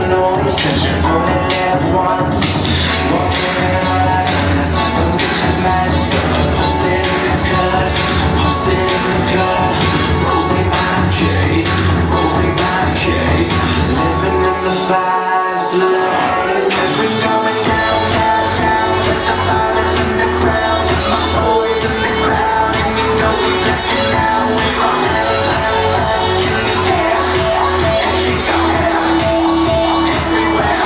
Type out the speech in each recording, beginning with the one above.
noise, 'cause you only live once. Walking in all eyes on us, the bitches mad. Post it in the cut, post it in the cut. Rose ain't my case, rose ain't my case. Living in the fast lane, 'cause we going down, down, down. With the fathers in the ground, with my boys in the crowd. And you know we blacking out with our hands high in the air. And she got hair everywhere.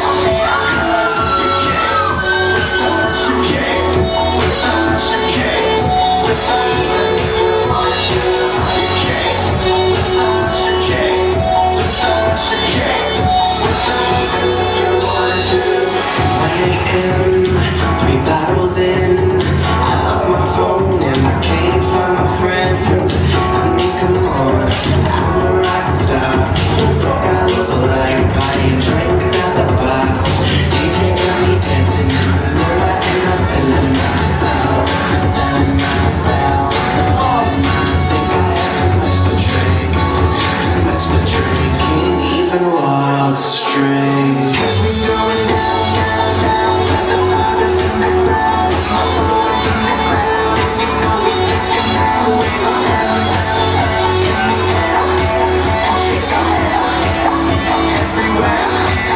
'Cause you came with us, you came with us, you came with us. And if you wanted to, you came with us, you came with us, you came with us. And if you wanted to, 1 a.m., 3 bottles in, I lost my phone and I can't find my friend. I mean, come on, I'm a rock star. Broke, I look like buying drinks at the bar. DJ got me dancing in the mirror and I'm feeling myself, feeling myself. Oh, I think I had too much to drink, too much to drink. Can't even walk straight. 'Cause we going down, down, down. With the fathers in the ground, with my boys in the crowd. And you know we looking out with our hands high in the air. And she got hair everywhere.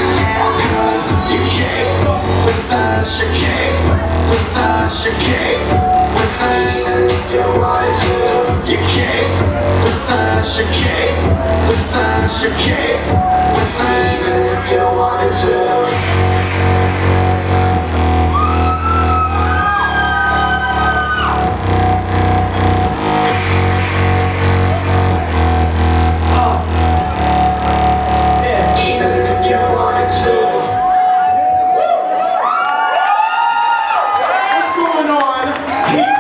'Cause you came with us, you came with us, you came with us. And if you wanted to, you came with us, you came with us, you came with us. And if you wanted to. What's going on?